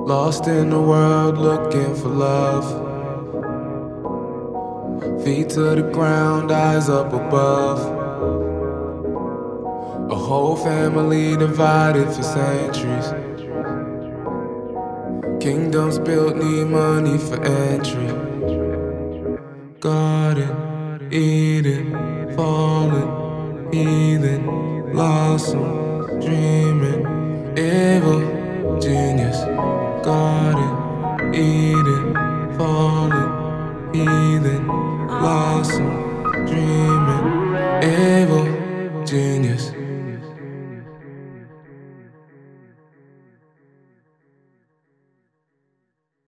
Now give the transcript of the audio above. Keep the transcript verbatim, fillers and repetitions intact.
Lost in the world looking for love. Feet to the ground, eyes up above. A whole family divided for centuries. Kingdoms built, need money for entry. Garden, Eden, fallen, heathen, blossom, dreaming, evil, genius. Garden, Eden, fallen, heathen, blossom, dreaming, evil, genius.